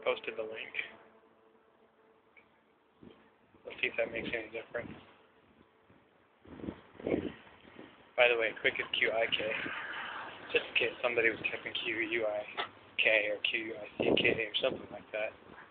posted the link. Let's see if that makes any difference. By the way, QIK is QIK. Just in case somebody was typing QUIK or QUICK or something like that.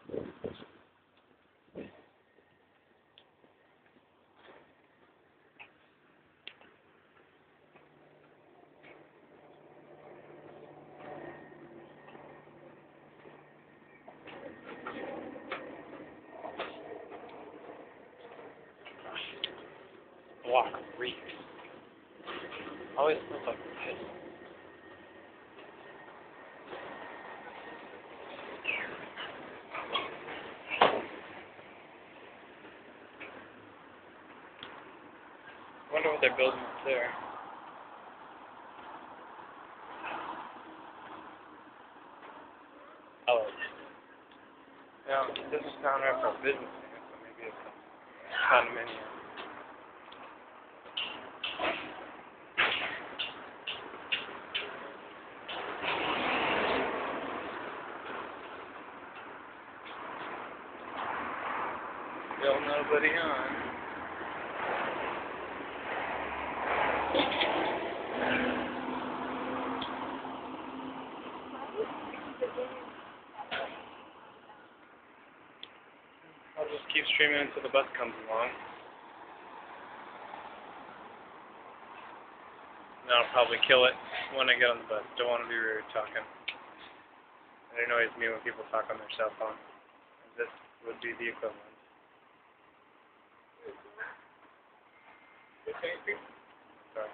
Block reeks. Always smells like piss. I wonder what they're building up there. Oh. Yeah, this is down there for a business, so maybe it's a condominium. Still nobody on. I'll just keep streaming until the bus comes along. Then I'll probably kill it when I get on the bus. Don't want to be rude talking. It annoys me when people talk on their cell phone. This would be the equivalent. Sorry.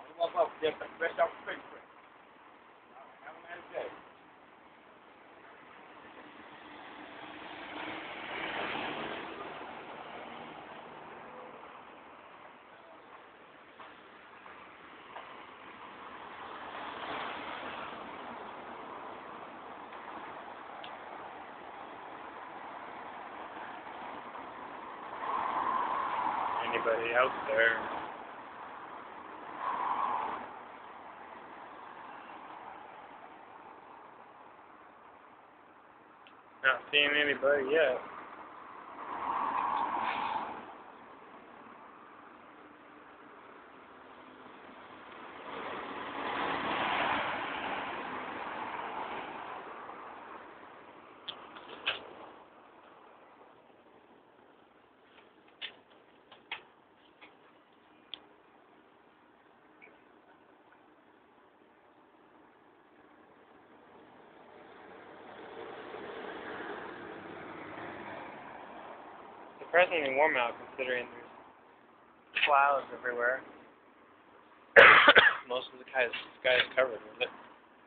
Anybody out there? Not seeing anybody yet. Surprisingly warm out considering there's clouds everywhere. Most of the sky is covered with it.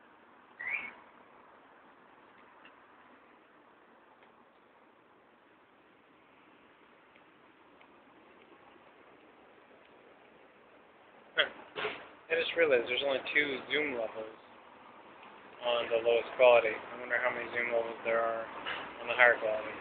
I just realized there's only 2 zoom levels on the lowest quality. I wonder how many zoom levels there are on the higher quality.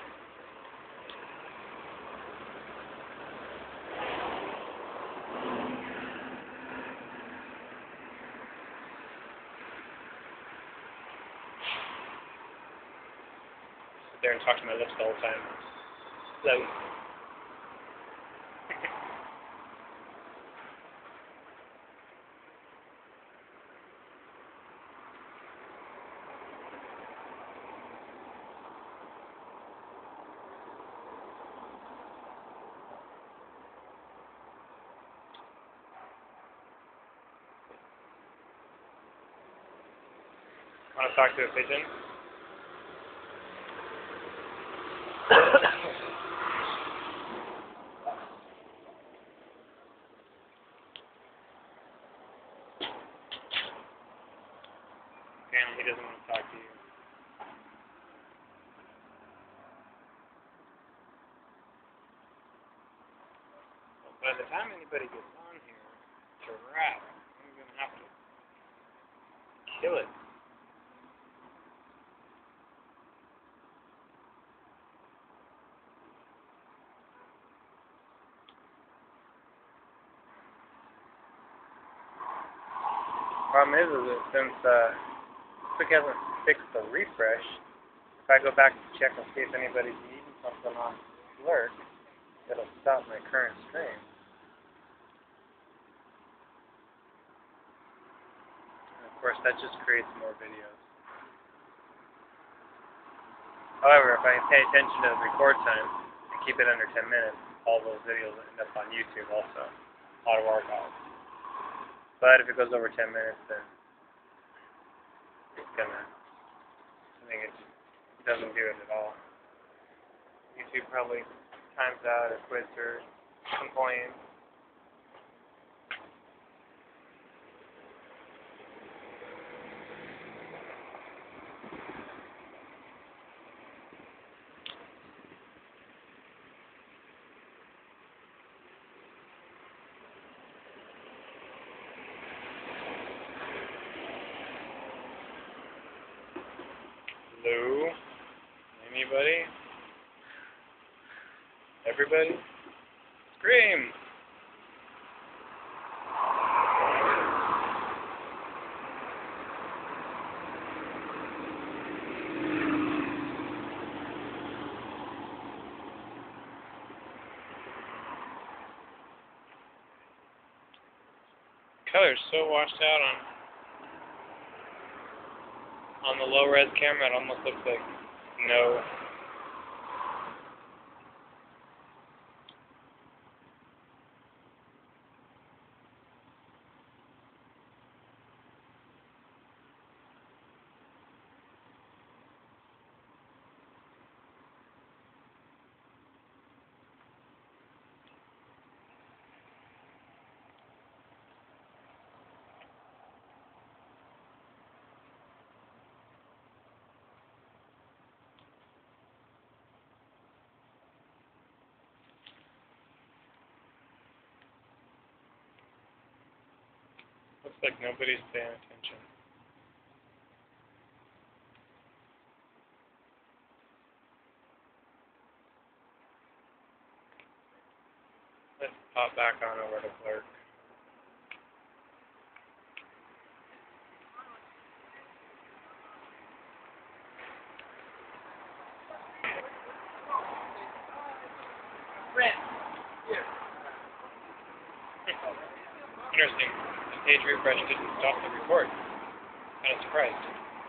There and talk to my lips the whole time. Hello. Want to talk to a pigeon? Apparently he doesn't want to talk to you. Well, by the time anybody gets on here to wrap, I'm going to have to kill it. Problem is that since QIK hasn't fixed the refresh, If I go back to check and see if anybody's eating something on Lurk, it'll stop my current stream. And of course, that just creates more videos. However, if I pay attention to the record time and keep it under 10 minutes, all those videos end up on YouTube also, auto archive. But if it goes over 10 minutes, then it's gonna, I think it just doesn't do it at all. YouTube probably times out or quits or complains. Hello? Anybody? Everybody? Scream! Color's so washed out on the low res camera, it almost looks like no. Looks like nobody's paying attention. Let's pop back on over to Clerk. Interesting. The page refresh didn't stop the record. Kind of surprised.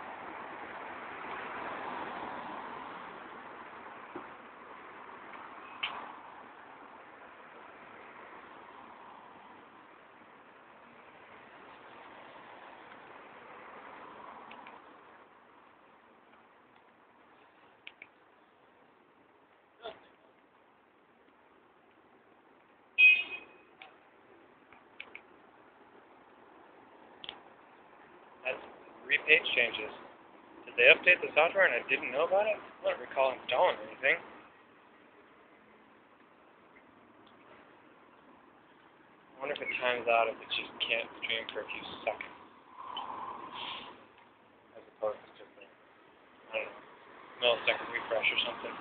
That's 3 page changes. Did they update the software and I didn't know about it? I don't recall installing anything. I wonder if it times out if it just can't stream for a few seconds. As opposed to just a, I don't know, millisecond refresh or something.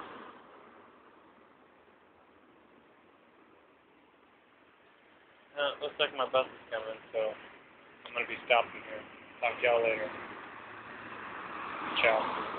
Looks like my bus is coming, so I'm going to be stopping here. Talk to y'all later. Ciao.